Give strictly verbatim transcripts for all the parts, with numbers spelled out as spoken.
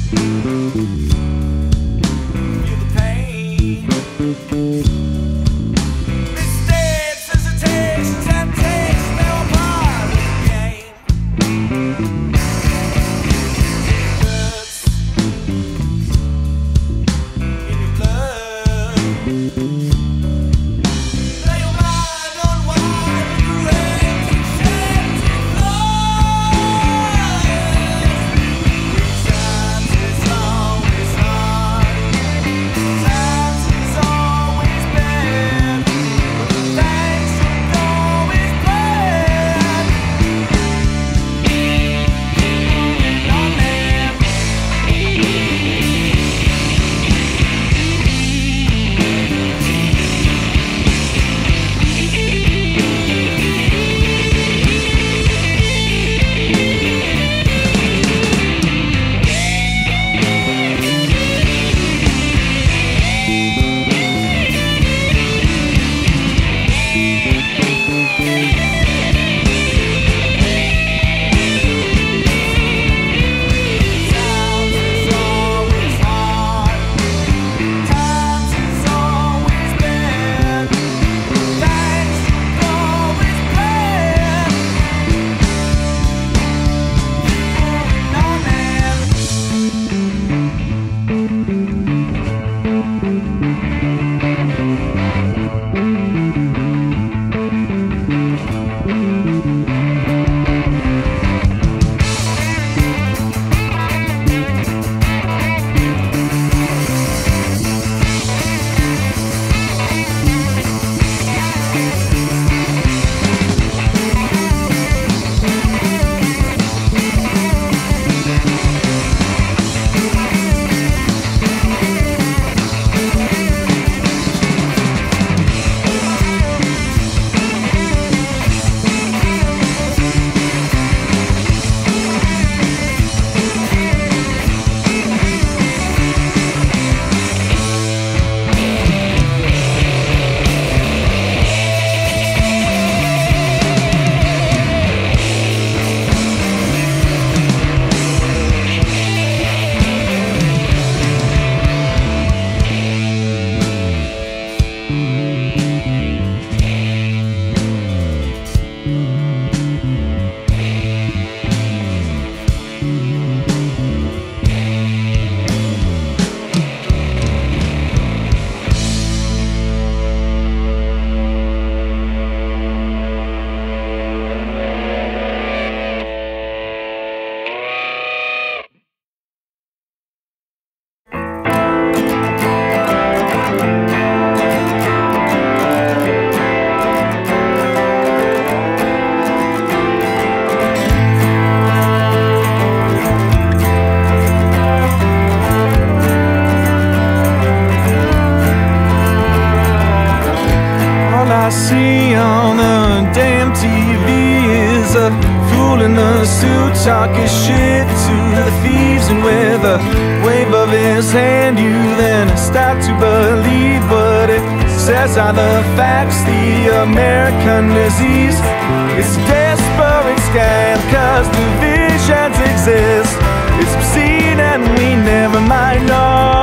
I see on the damn T V is a fool in a suit talking shit to the thieves, and with a wave of his hand you then start to believe what it says on the facts. The American disease, it's a desperate scam, cause divisions exist. It's obscene and we never might know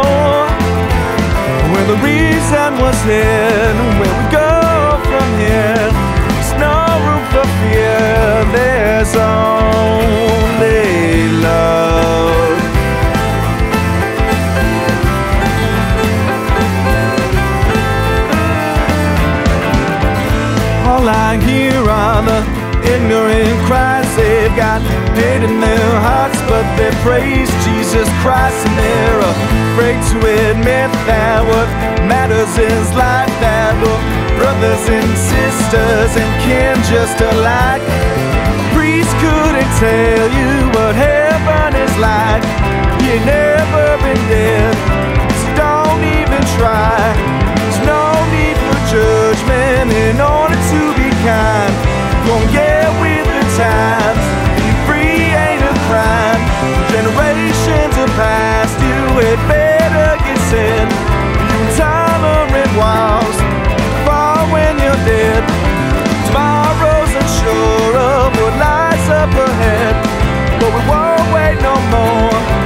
where the reason was hid, where we go from here. There's no room for fear, there's only love. All I hear are the ignorant cries. They've got hate in their hearts, but they praise Jesus Christ, and they're afraid to admit that what matters is life, that we're brothers and sisters and kin just alike. A priest couldn't tell you what heaven is like. He ain't never been dead, so don't even try. There's no need for judgment in order to be kind. Gonna get with the times, be free ain't a crime. Generations have passed, you had better get sent. You intolerant walls fall when you're dead. Tomorrow's unsure of what lies up ahead, but we won't wait no more.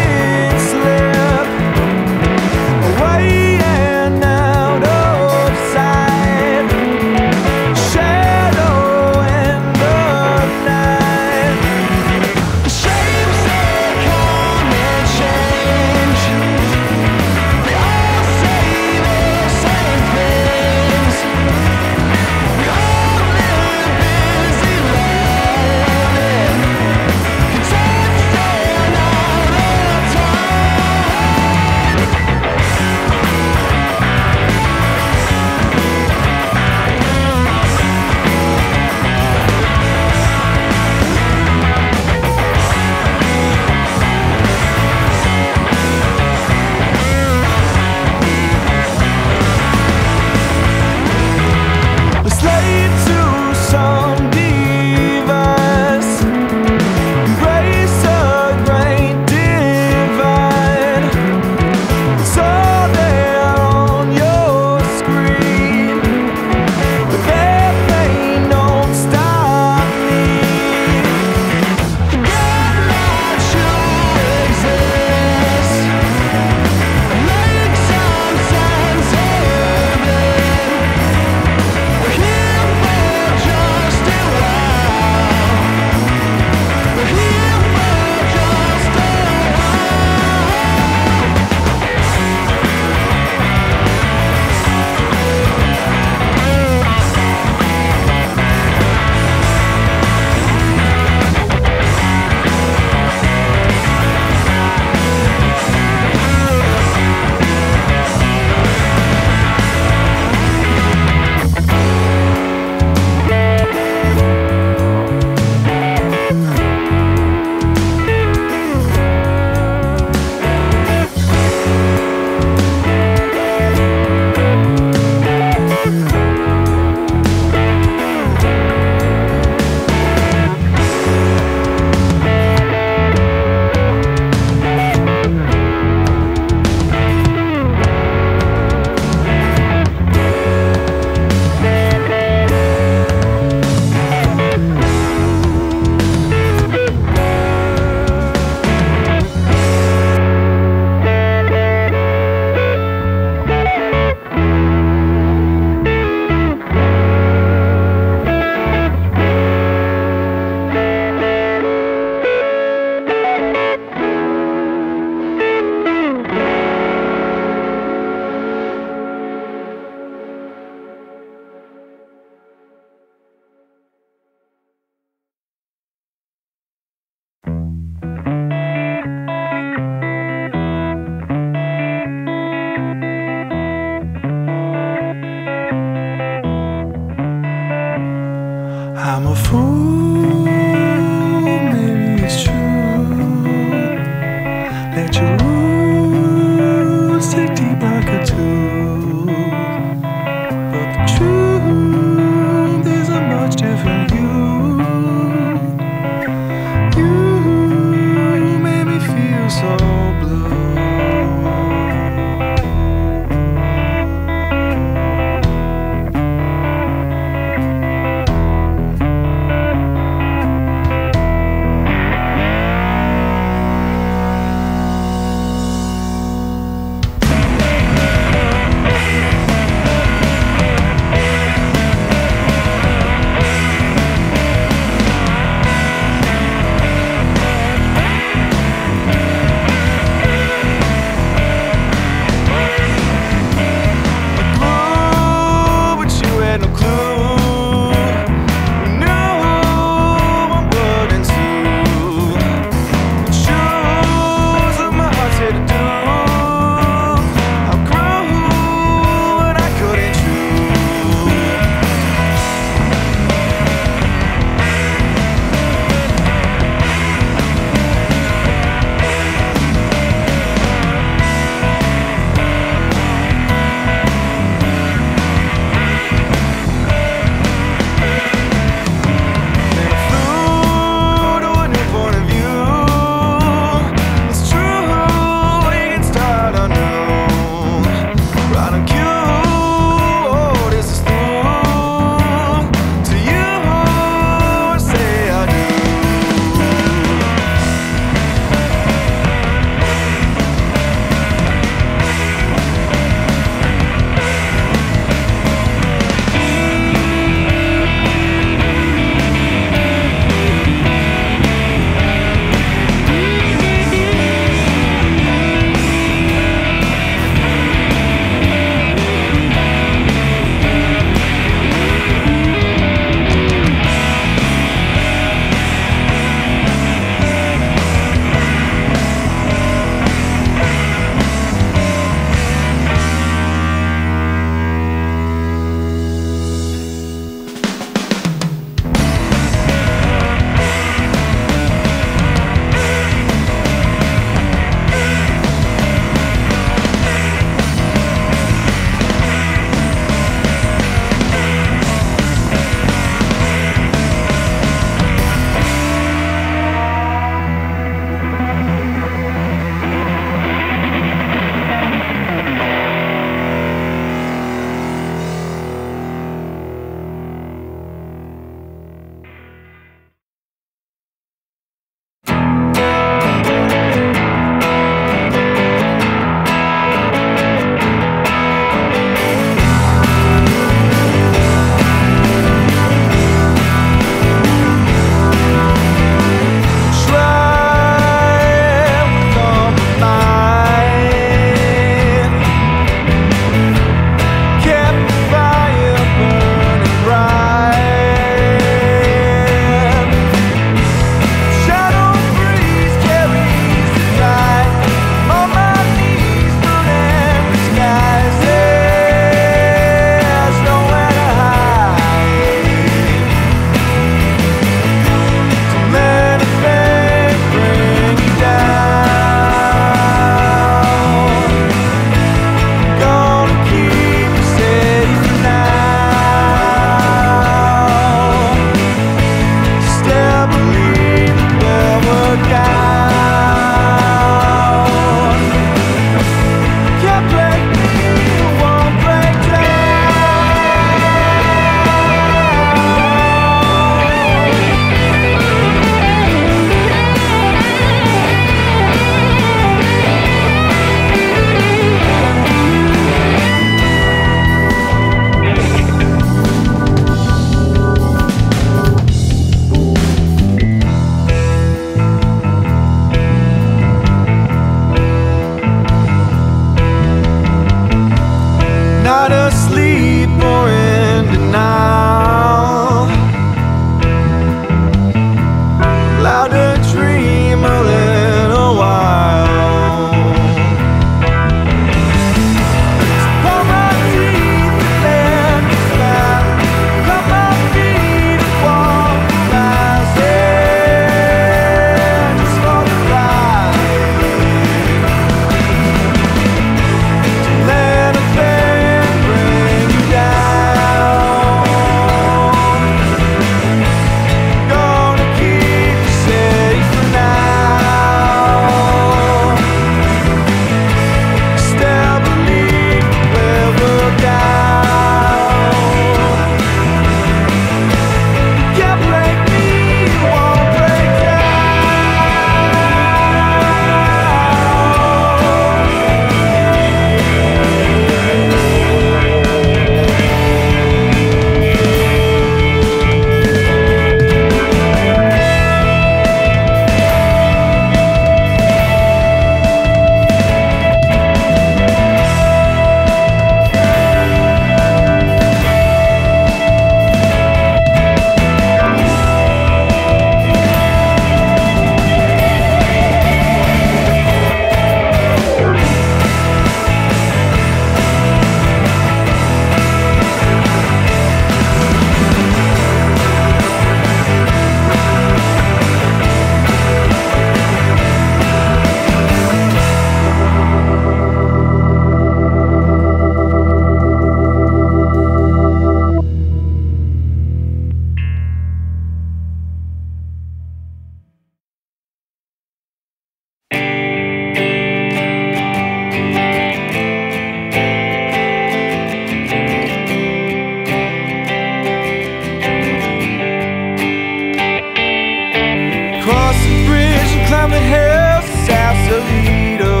cross the bridge and climb the hills to Sausalito.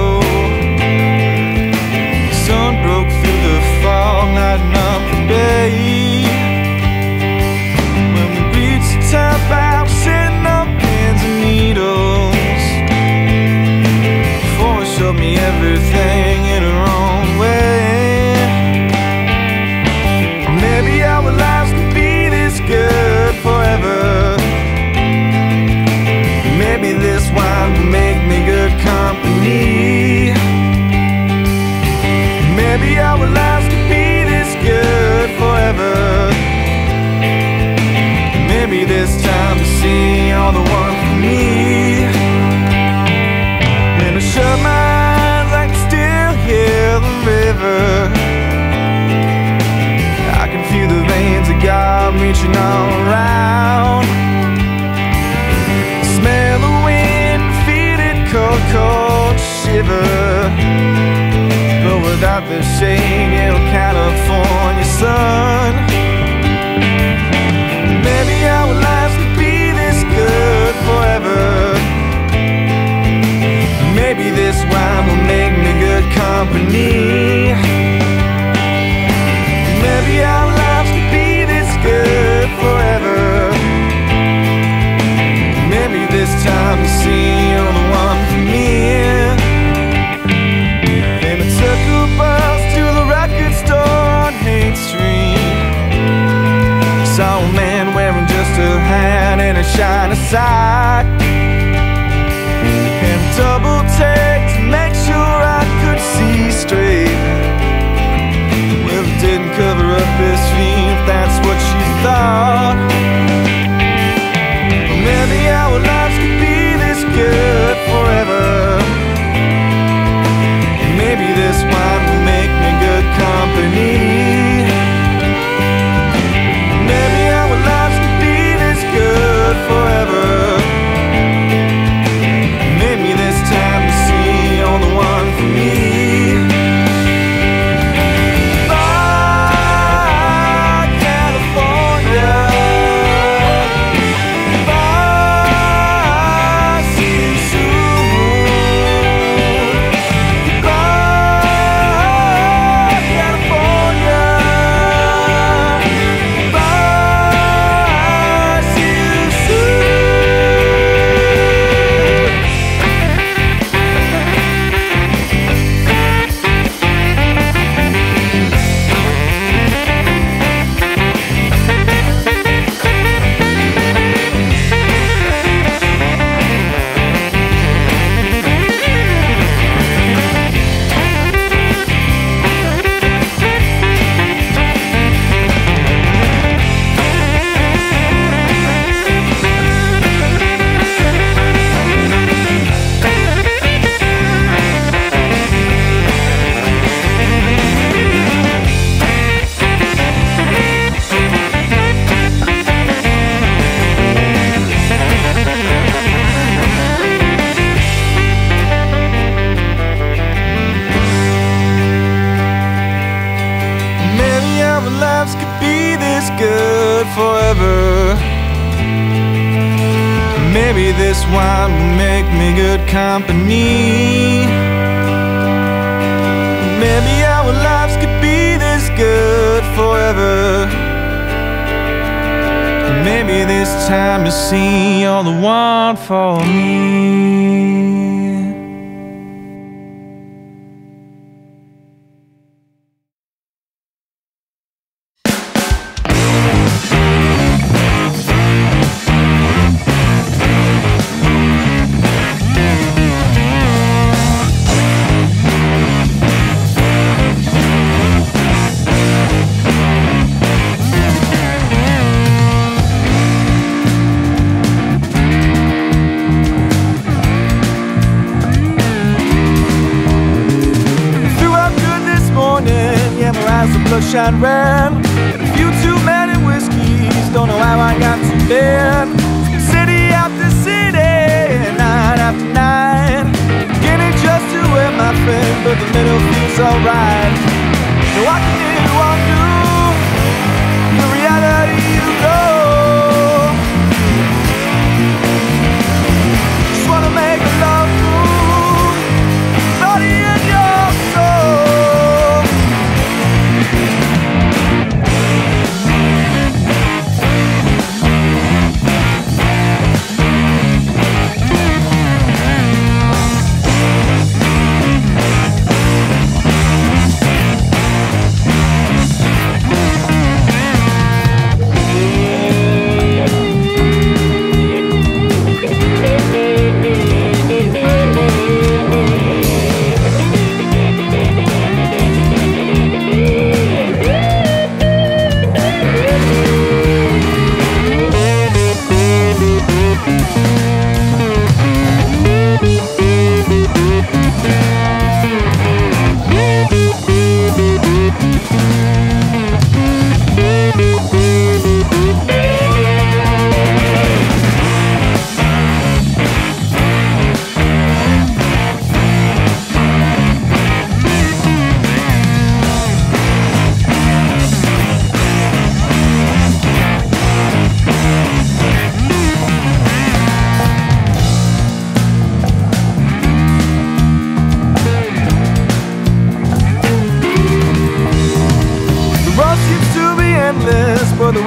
The sun broke through the fog, lighting up the bay. When we reached the top, I was sitting on pins and needles. Before it showed me everything in her own way. Maybe our lives could be this good forever. Maybe this wine will make me good company. Maybe our lives could be this good forever. Maybe this time to see you're the one for me. When I shut my eyes, I can still hear the river. I can feel the veins of God reaching all around. Smell the wind, feel it cold, cold shiver. But without the shade of California sun. Maybe our lives could be this good forever. Maybe this wine will make me good company. Maybe our lives could be this good forever. Maybe this time you see you're the one for me. And I took a bus to the record store on Haight Street. Saw a man wearing just a hat and a shiny sock. And a double take to make sure I could see straight. Well, it didn't cover up his feet, if that's what she thought. Well, maybe our lives could be this good forever. Maybe this wine will make me good company. Maybe our lives could be this good forever. Maybe this time you see you're the one for me. Bye, California. Bye, see you soon. Bye, California. Bye, see you soon. Maybe our lives could be this good forever. Maybe this wine will make me good company. Maybe our lives could be this good forever. Maybe this time you see you're the one for me. Bloodshot red and a few too many whiskeys. Don't know how I got to bed. City after city, night after night. Getting just to where my friend, but the middle feels alright. So I can do on you, the reality you know.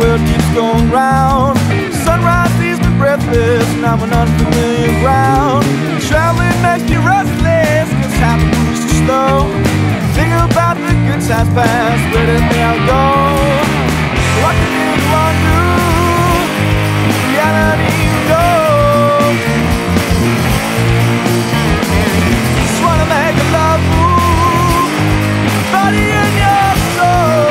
world keeps going round. Sunrise leaves me breathless, and I'm on unfamiliar ground. Traveling makes me restless, cause happy moves too slow. Think about the good times past, where did they all go? What can anyone do? Reality, you know. Just wanna make a love move, body and your soul.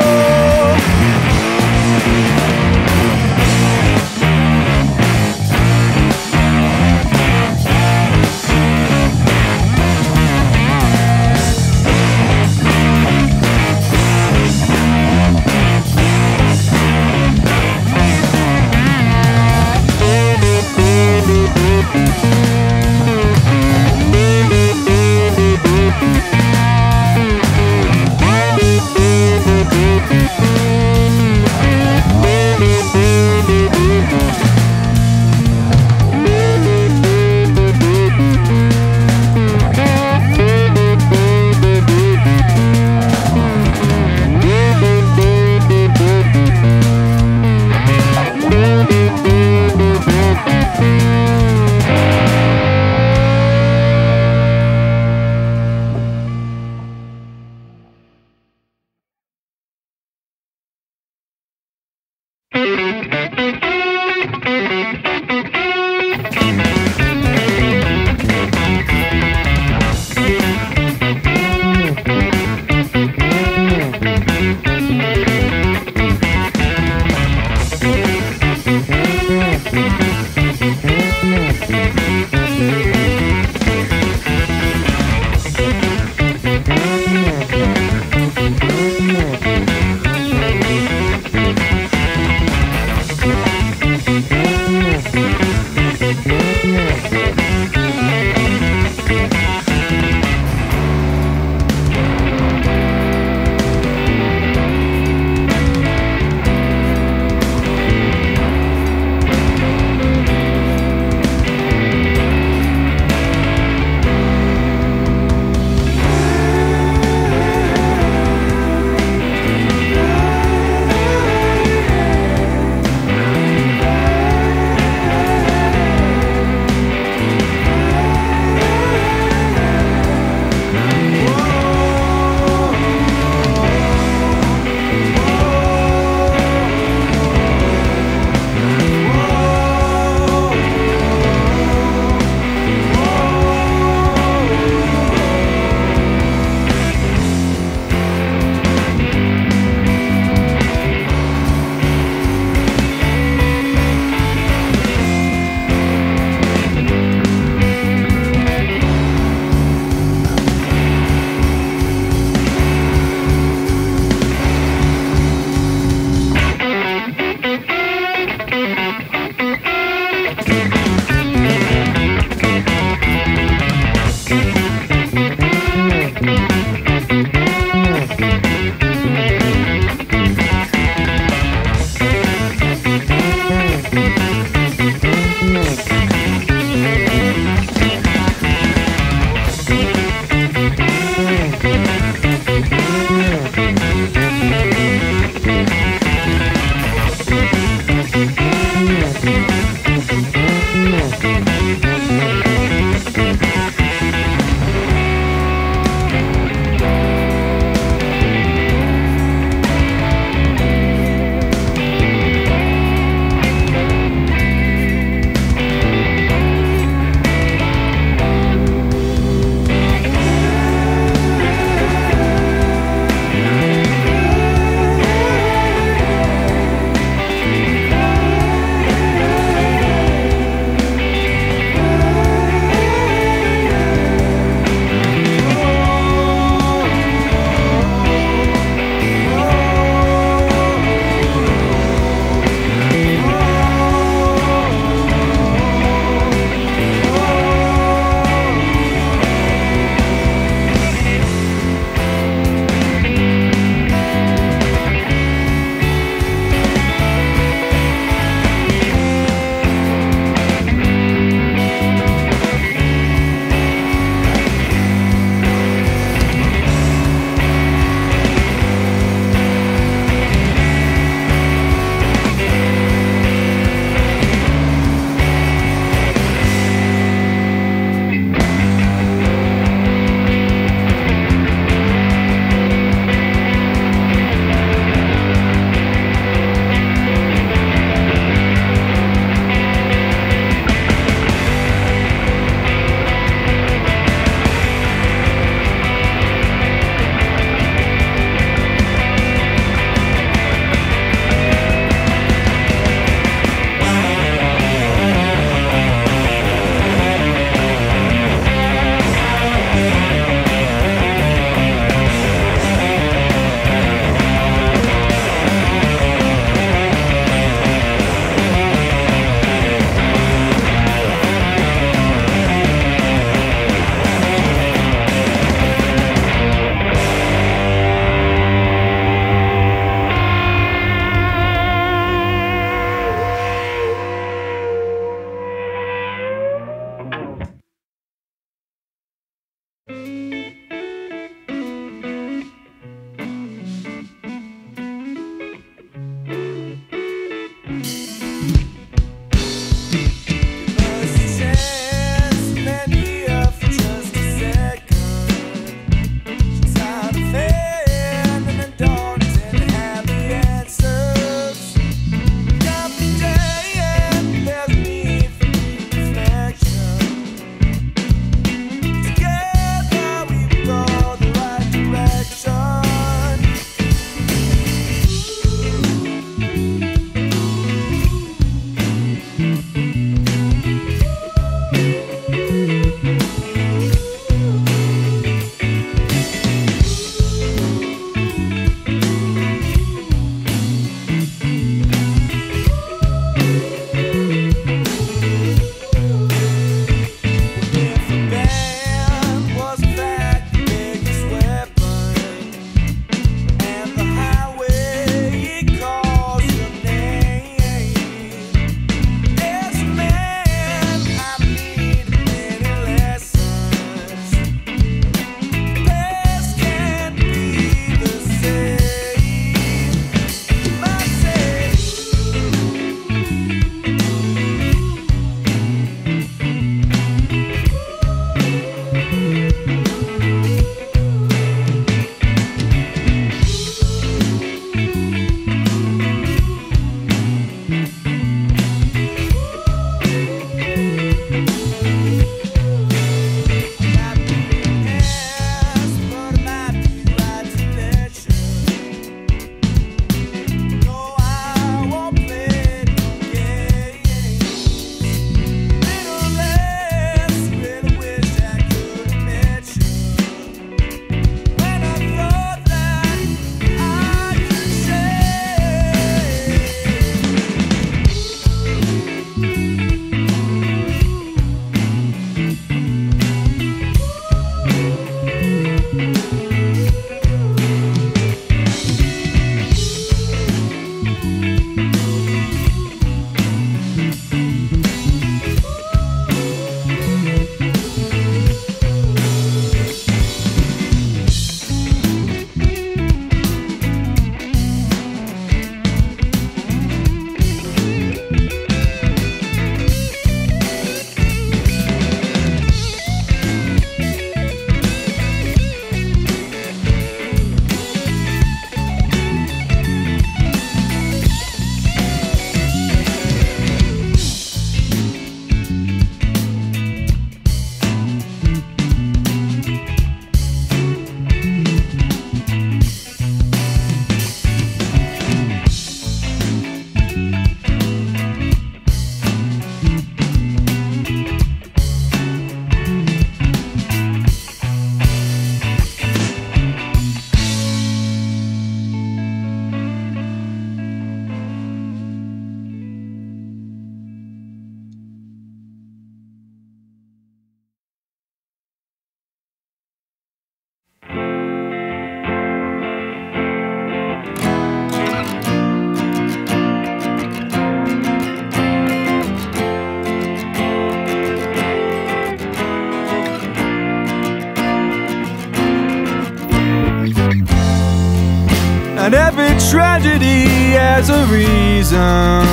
tragedy as a reason.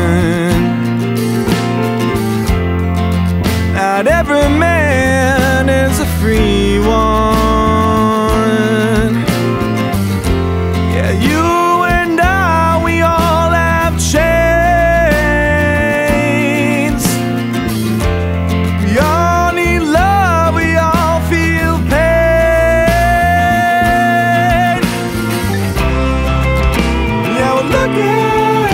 Not every man is a free one. Yeah, you and I, we all have chains. We all need love, we all feel pain. Yeah, we're looking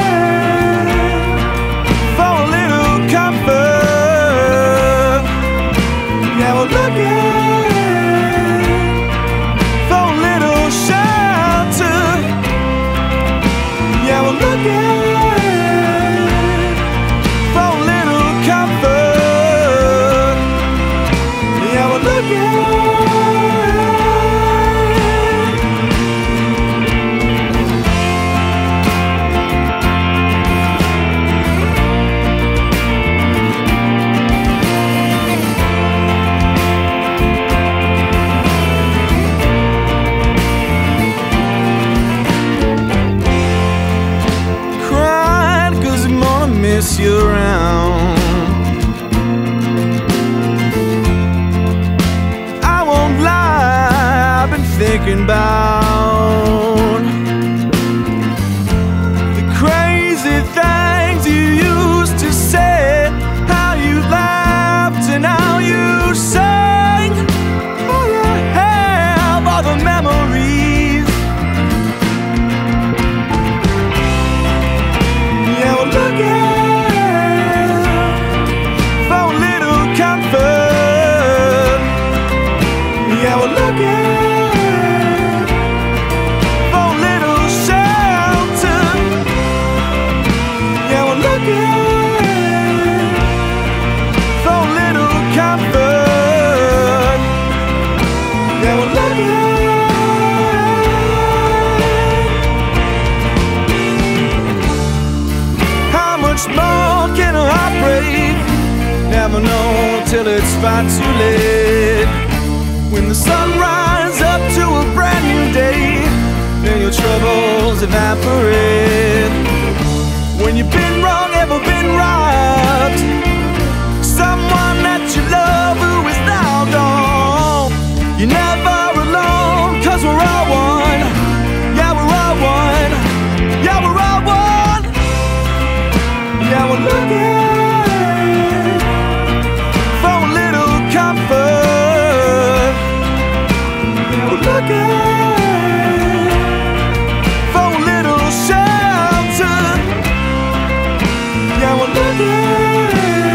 for a little comfort. Yeah, we're looking for a little shelter. Yeah, we're looking for a little comfort. Yeah, we're looking. Crying 'cause I'm gonna miss you around. I won't lie, I've been thinking about the crazy things you used to say, how you laughed and how you sang. All I have are the memories. Yeah, we're looking for a little comfort. Yeah, we're looking for a little shelter. Yeah, we're looking for a little comfort. Yeah, we're looking. How much more can a heart break? Never know till it's far too late. When the sun rises up to a brand new day, then your troubles evaporate. When you've been wrong, ever been right, someone that you love who is now gone. You're never alone, 'cause we're all one. Yeah, we're all one. Yeah, we're all one. Yeah, we're looking for a little comfort. Yeah, we're looking for a little shelter. Yeah, we're looking